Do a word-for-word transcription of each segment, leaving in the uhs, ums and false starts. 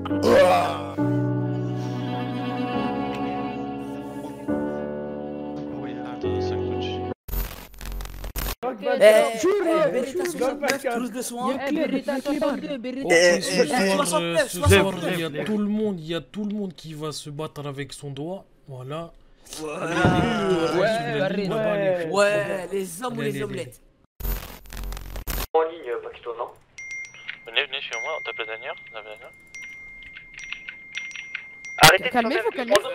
Eh, jure, Beretta soixante-neuf, trousse de soins. Beretta soixante-deux, Beretta soixante-neuf, soixante-neuf. Il y a tout le monde, il y a tout le monde qui va se battre avec son doigt. Voilà. Ouais, ouais, les hommes ou les omelettes. En ligne, Paquito, non? Venez, venez chez moi, on tape la dernière, la dernière. Arrêtez de Calmez-vous, calmez-vous.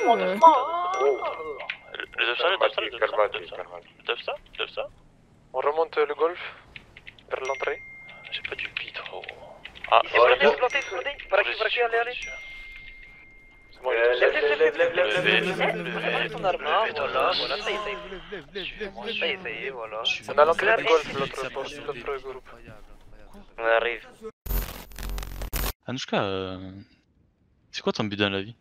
Le deux ça, le deux ça, le deux ça, le deux ça, le deux ça. On remonte le golf vers l'entrée. J'ai pas du pit trop. Ah, il s'est planté, planté, planté. Par ici, par ici, allez, allez. C'est bon, lève, lève, lève, lève, lève, lève, lève ton arme, voilà, voilà, ça y est, ça y est. Ça y est, ça y est, voilà. On a l'entrée du golf, l'autre poste, l'autre groupe. On arrive. Anouchka, euh... c'est quoi ton but dans la vie?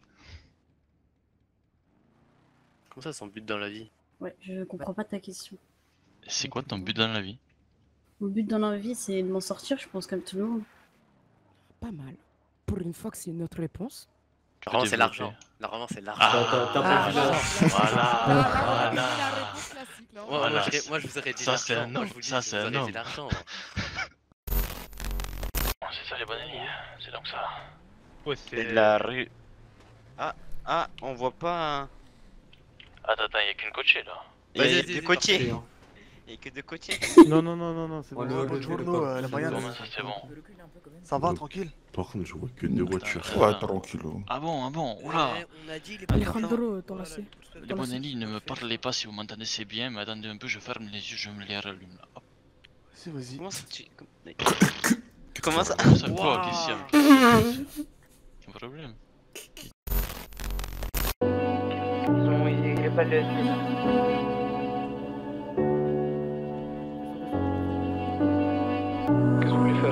Comment ça, son but dans la vie? Ouais, je comprends pas ta question. C'est quoi ton but dans la vie? Mon but dans la vie, c'est de m'en sortir, je pense, comme tout le monde. Pas mal. Pour une fois que c'est notre réponse. Normalement, c'est l'argent. Normalement, c'est l'argent. Ah, voilà, voilà. Moi, moi, je vous aurais dit ça, c'est l'argent. un homme. Ça, c'est un homme. C'est ça les bonnes amis, c'est donc ça. Ouais, c'est de la rue. Ah, ah, on voit pas un... Attends, attends, y'a qu'une coachée là. Il y a deux côtiers. Il y a que deux côtiers. Non, non, non, non, non, c'est bon. Le journaux, la moyenne. Ça, c'est bon. Ça va, tranquille? Par contre, je vois que des voitures. Ouais, tranquille. Ah bon, ah bon, oula. Alejandro, ton lacet. Les bonnes amis, ne me parlez pas si vous m'entendez, c'est bien, mais attendez un peu, je ferme les yeux, je me les rallume là. Hop. Si, vas-y. Comment ça, tu... Comment ça? Comment ça quoi, qu'est-ce qu'il y a? Quel problème? Non, il est pas le... Qu'est-ce que vous voulez faire?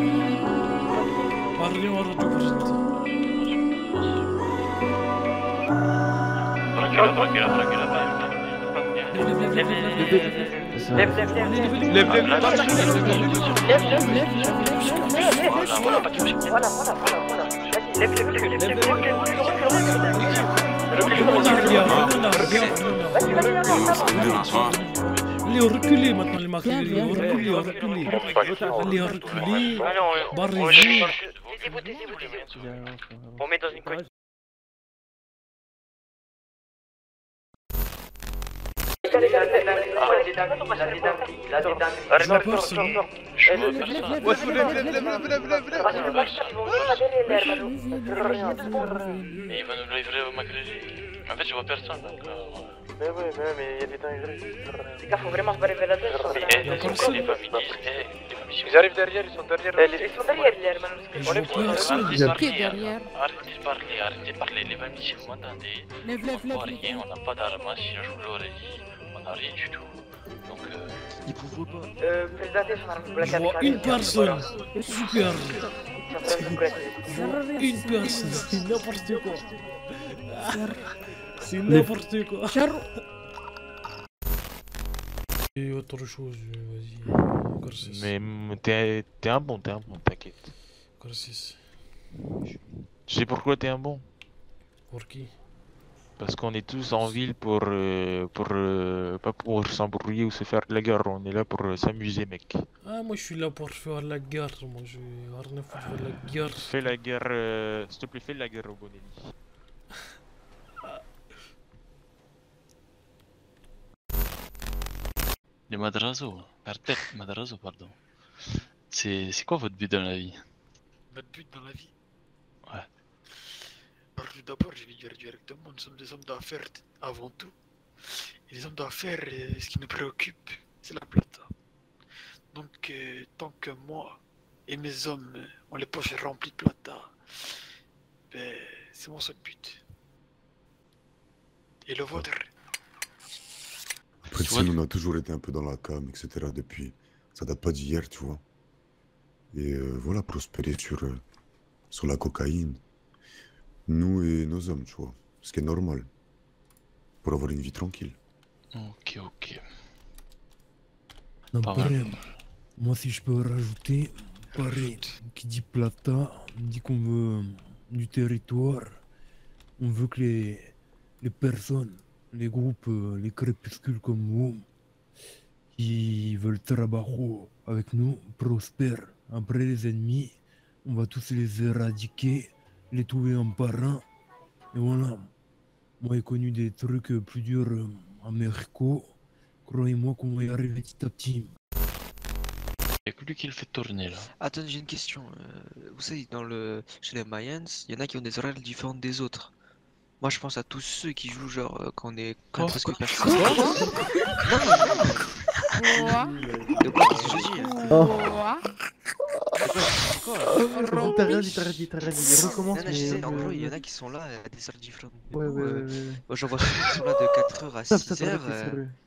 Parlez au radio presente. Tranquille, tranquille, tranquille. Lève, lève, lève, lève, lève. Lève, lève, lève, lève, lève, lève, lève, lève, lève, voilà, voilà, voilà, voilà. Lève, lève, lève, lève, lève, recule, recule, recule, Allez, reculez maintenant les marques, reculez, reculez, reculez. Allez, reculez, barrez-vous. Taisez-vous, taisez-vous, taisez-vous. On met dans une coin. Les gars, les gars, la dédame, la dédame, la dédame. Arrête, arrête, arrête, arrête. Ouais, lève, lève, lève, lève, lève, lève. Mais il va nous livrer au Macrégie. En fait, je vois personne donc. Mais ouais, mais mais il y a des dingueries. Les gars, faut vraiment se barrer vers la deux. Les familles, ils arrivent derrière, ils sont derrière. Ils sont derrière, les hermanos. Je vois personne. Arrêtez de parler, arrêtez de parler, les familles, si vous m'entendez. Lève, lève, On lève. voit rien, on n'a pas d'armes, sinon je vous l'aurais dit. On n'a rien du tout. Donc, euh. Il pouvait pas. Euh, présenté son arme. Je vois une personne. Super. Une personne. C'est n'importe quoi. C'est n'importe quoi. Et autre chose, vas-y. Garcis. Mais t'es t'es un bon, t'es un bon, t'inquiète. Garcis. Je sais pourquoi t'es un bon. Pour qui? Parce qu'on est tous en ville pour, euh, pour euh, pas pour s'embrouiller ou se faire de la guerre, on est là pour euh, s'amuser, mec. Ah, moi je suis là pour faire la guerre, moi je rien à foutre de la guerre. Fais la guerre, euh, s'il te plaît, fais la guerre au Bonelli. Les madrazo, Artet, madrazo, pardon. C'est c'est quoi votre but dans la vie? Notre but dans la vie? Ouais. Alors, tout d'abord, je vais dire directement, nous sommes des hommes d'affaires avant tout. Et les hommes d'affaires, euh, ce qui nous préoccupe, c'est la plata. Donc, euh, tant que moi et mes hommes euh, ont les poches remplies de plata, ben, c'est mon seul but. Et le vôtre? Après, tu sais, on a toujours été un peu dans la cam, et cetera. Depuis, ça date pas d'hier, tu vois. Et euh, voilà, prospérer sur, euh, sur la cocaïne. Nous et nos hommes, tu vois. Ce qui est normal. Pour avoir une vie tranquille. Ok, ok. Non, Pas pareil, mal. moi si je peux rajouter, pareil, qui dit plata, dit qu'on veut du territoire. On veut que les, les personnes, les groupes, euh, les crépuscules comme vous, qui veulent travailler avec nous, prospèrent. Après les ennemis, on va tous les éradiquer, les trouver un par un. Et voilà. Moi, j'ai connu des trucs plus durs euh, à Mexico. Croyez-moi qu'on va y arriver petit à petit. Y'a que lui qui le fait tourner là. Attends, j'ai une question. Euh, vous savez, dans le... chez les Mayans, il y en a qui ont des règles différentes des autres. Moi, je pense à tous ceux qui jouent genre euh, quand on est quand Quoi presque Quoi personne. Non, de quoi qu'est-ce que je dis hein? Oh. T'as rien dit, t'as rien dit, t'as rien dit. Recommence. Non, non, je mais... sais, en gros, il y en a qui sont là à des heures différentes. Ouais, ouais, ouais, euh, ouais. Moi, j'en vois ceux qui sont là de quatre heures à Stop, six stop, heures. arrêtez, euh, sérieux.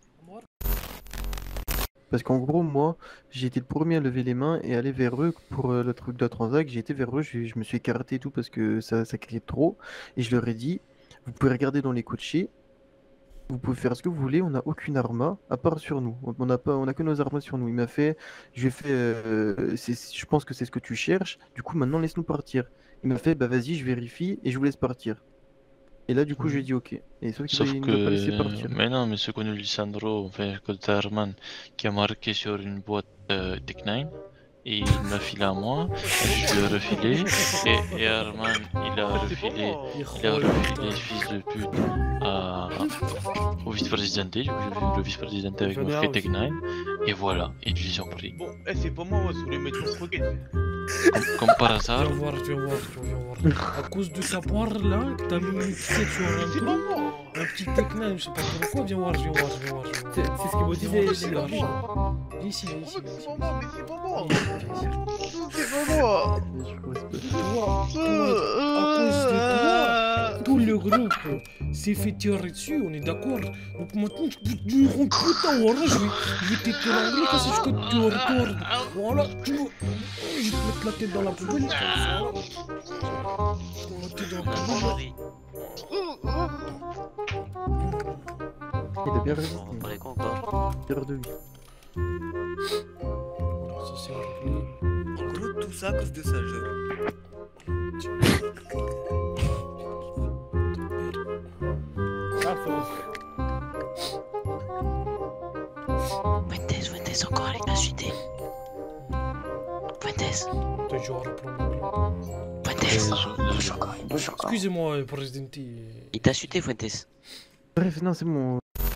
Parce qu'en gros, moi, j'ai été le premier à lever les mains et aller vers eux pour euh, le truc de la transac. J'ai été vers eux, je, je me suis écarté et tout parce que ça, ça criait trop. Et je leur ai dit, vous pouvez regarder dans les coachés, vous pouvez faire ce que vous voulez, on n'a aucune arma à part sur nous. On n'a pas, on a que nos armes sur nous. Il m'a fait, je lui ai fait, euh, c'est- je pense que c'est ce que tu cherches. Du coup, maintenant laisse-nous partir. Il m'a fait, bah vas-y, je vérifie et je vous laisse partir. Et là, du coup, je lui ai dit ok. Et sauf qu'il Sauf ne m'a pas laissé que... partir. Mais non, mais ce connu Lissandro, enfin, côté Herman, qui a marqué sur une boîte euh, Tech neuf, et il m'a filé à moi, et je lui ai refilé, et, et Herman, il a refilé, il a refilé, fils de pute, à, au vice-président, j'ai vu le vice-président avec marqué Tech neuf, et voilà, ils lui ont pris. Bon, eh, c'est pas moi, moi, je voulais mettre mon croquette. Comme, comme par hasard. Viens voir, viens voir, viens voir. À cause de sa poire là, que t'as mis une petite sur un truc, un petit technin, je sais pas pourquoi, viens voir, viens voir, viens voir. C'est c'est ce qu'il m'a dit les les gars. Viens ici, viens ici, viens ici. C'est pas moi, mais c'est pas moi. C'est pas moi. Toi, toi, à cause de toi, tout le groupe s'est fait tirer dessus, on est d'accord. Donc maintenant, tu rentres putain, voilà, je vais, je vais t'étrangler quand c'est que tu retournes. Voilà, tu vois, je vais te mettre la tête dans la poubelle. Voilà. La tête dans la poubelle. Il a bien résisté. On parlait quoi encore? Terre de vie. Voilà, ça c'est réglé. En gros, tout ça à cause de ça, genre. Fuentes, Fuentes, encore avec l'insulté. Fuentes. Toujours à reprendre. Fuentes. Excusez-moi, Presidente. Il t'a insulté, Fuentes. Bref, non, c'est bon.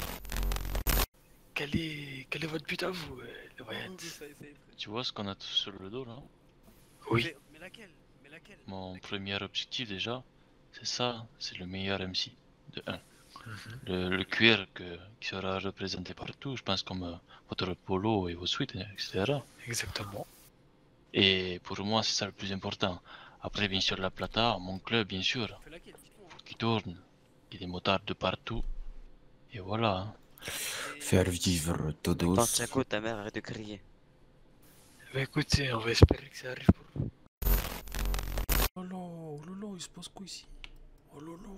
Quel est... Quel est votre but à vous, euh, les Mayans? Tu vois ce qu'on a tous sur le dos là? Oui. Mais laquelle? Mais laquelle? Mon premier objectif déjà, c'est ça, c'est le meilleur M C, de un. Le, le cuir que, qui sera représenté partout, je pense comme euh, votre polo et vos suites, et cetera. Exactement. Et pour moi, c'est ça le plus important. Après, bien sûr, la plata, mon club, bien sûr. Faut qu'il tourne, il y ait des motards de partout. Et voilà. Hein. Faire vivre todos. Panchaco, ta mère, arrête de crier. Bah écoutez, on va espérer que ça arrive pour vous. Oh là là, oh là là, il se passe quoi ici? Oh là là.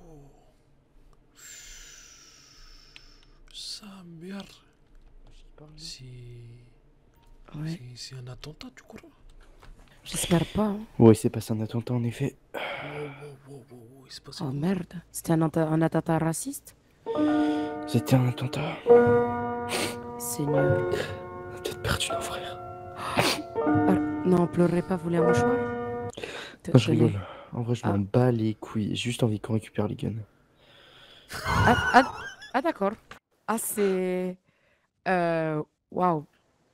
Ça merde. C'est... Ouais. c'est- C'est un attentat, tu crois? J'espère pas. Hein. Oui, c'est passé un attentat en effet. Wow, wow, wow, wow, wow, il se passe Oh quoi? merde. C'était un, atta- un attentat raciste? C'était un attentat. Seigneur. On a peut-être perdu nos frères. Ah, non, pleurez pas, vous voulez un mouchoir? Te- Non, je tenez. rigole. En vrai, je Ah. m'en bats les couilles. J'ai juste envie qu'on récupère les guns. Ah, ah, ah, d'accord. Ah, c'est... Euh... Waouh.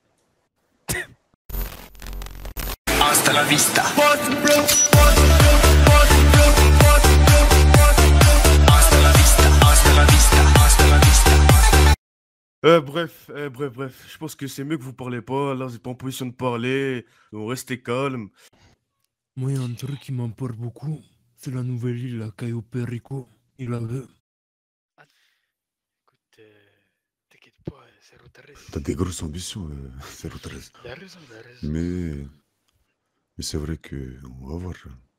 Hasta la vista. Euh, bref, euh, bref, bref, je pense que c'est mieux que vous parlez pas, là vous êtes pas en position de parler, donc restez calme. Moi, il y a un truc qui m'importe beaucoup. C'est la nouvelle île, la Cayo Perico. Il la veut. Écoute, euh, t'inquiète pas, zéro treize. T'as des grosses ambitions, euh, zéro treize. Il a raison, il a raison. Mais, mais c'est vrai que on va voir.